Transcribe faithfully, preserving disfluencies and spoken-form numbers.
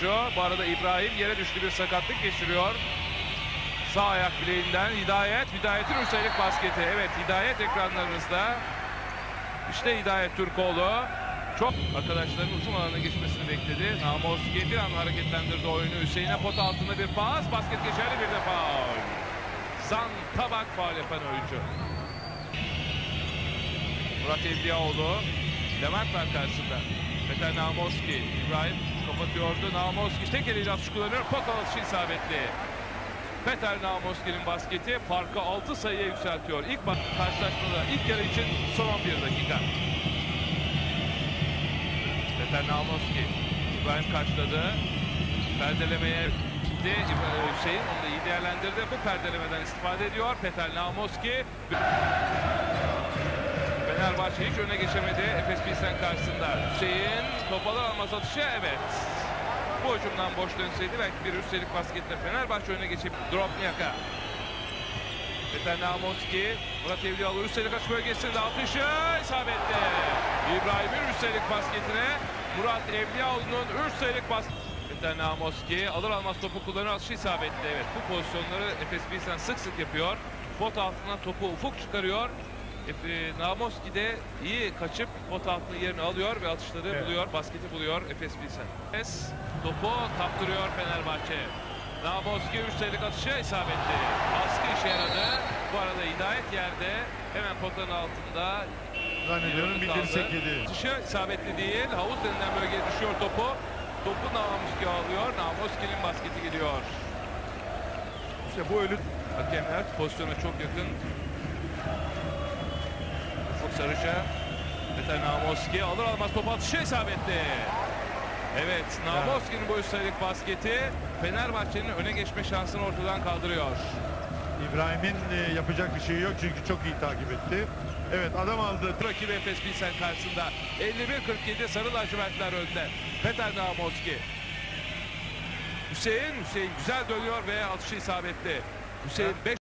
oyuncu. Bu arada İbrahim yere düştü, bir sakatlık geçiriyor. Sağ ayak bileğinden Hidayet. Hidayet'in üstelik basketi. Evet, Hidayet ekranlarınızda. İşte Hidayet Türkoğlu. Çok arkadaşların ucum alanına geçmesini bekledi. Namoski bir an hareketlendirdi oyunu. Hüseyin'e pot altında bir pas. Basket geçerli, bir de faul. Zan Tabak faul yapan oyuncu. Murat Evliyaoğlu. Levent var karşısında. Peter Namoski. İbrahim kapatıyordu. Namoski tek eliyle atış kullanıyor. Pot atışı isabetli. Peter Namoski'nin basketi farkı altı sayıya yükseltiyor. İlk karşılaşmada ilk yarı için son on bir dakika. Peter Namoski. İbrahim karşıladı. Perdelemeye gitti. Hüseyin onu da iyi değerlendirdi. Bu perdelemeden istifade ediyor. Peter Namoski. Fenerbahçe hiç öne geçemedi Efes Pilsen karşısında. Hüseyin top alır almaz atışı, evet. Bu hücumdan boş dönseydi belki bir üstelik basketle Fenerbahçe öne geçip Drobnyaka. Peter Namoski, Murat Evliyaoğlu üstelik açı bölgesinde atışı isabetli. İbrahim'in üstelik basketine Murat Evliyaoğlu'nun üstelik basketi. Peter Namoski alır almaz topu kullanır, atışı isabetli. Evet, bu pozisyonları Efes Pilsen sık sık yapıyor. Pot altından topu ufuk çıkarıyor. Efe, Namoski de iyi kaçıp pot altını yerini alıyor ve atışları evet. buluyor, basketi buluyor Efes Pilsen. Efes topu kaptırıyor Fenerbahçe. Namoski üstelik atışı isabetli. Baskı işe yaradı. Bu arada Hidayet yerde, hemen potanın altında. Zannediyorum bir dirsek yedi. Atışı isabetli değil. Havuz denilen bölgeye düşüyor topu. Topu Namoski alıyor. Namoski'nin basketi gidiyor. İşte bu ölü. Hakemler pozisyona çok yakın. Sarıca, Peter Namoski alır almaz top atışı isabetli. Evet, Namoski'nin bu üstelik basketi Fenerbahçe'nin öne geçme şansını ortadan kaldırıyor. İbrahim'in e, yapacak bir şey yok çünkü çok iyi takip etti. Evet, adam aldı. Rakibi Efes Pilsen karşısında elli bir kırk yedi sarı lacivertler önde. Peter Namoski. Hüseyin, Hüseyin güzel dönüyor ve atışı isabetli. Hüseyin beş